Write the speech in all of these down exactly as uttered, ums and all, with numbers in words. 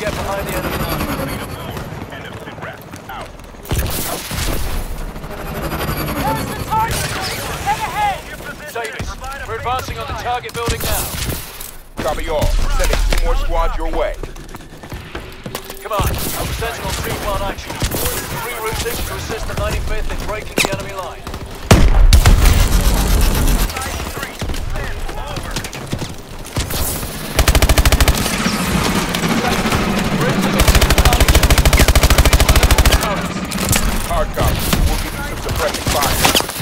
get behind the enemy line. There's the target! Head ahead! Davis, we're advancing on the target building now. Copy all. Sending two more squads your way. Come on, Sentinel three one action. Rerouting to assist the ninety-fifth in breaking the enemy line. Hard copy. We'll give you some suppressing fire.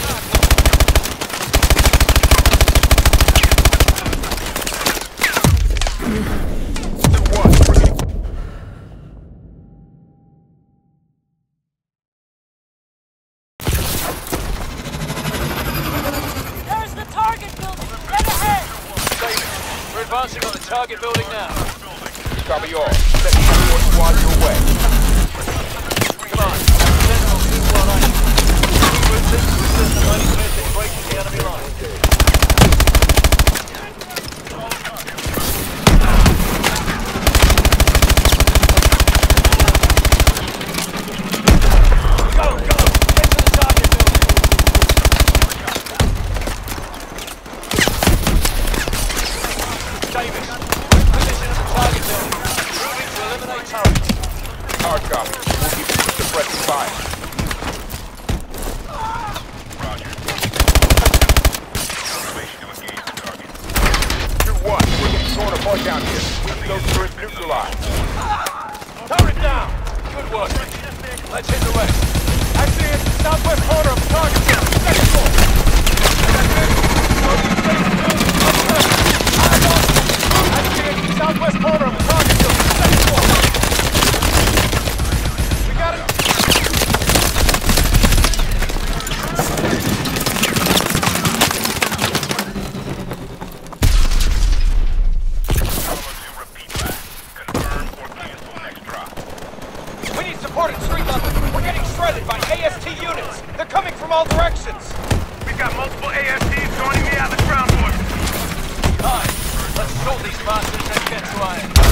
There's the target building! Head ahead! Davis, we're advancing on the target building now. Copy all. Sending two more squads your way. Come on, Sentinel two one action. Rerouting to assist the ninety-fifth in breaking the enemy line. Go, go! Get to the target building! Davis, we're in position at the target building. Moving to eliminate turrets. Hard copy. We'll give you some suppressing fire. two one. We're getting torn apart down here. We need those turrets neutralized. Turret down! Good work. Let's hit the rest. Actually, it's the southwest corner of the target building. Second floor. Actually, it's the southwest corner of the target building. Second floor. We got it. We need support at Street level. We're getting shredded by A S T units. They're coming from all directions. We've got multiple A S Ts joining me at the ground force. Hi. Let's sort these bastards and get to iron.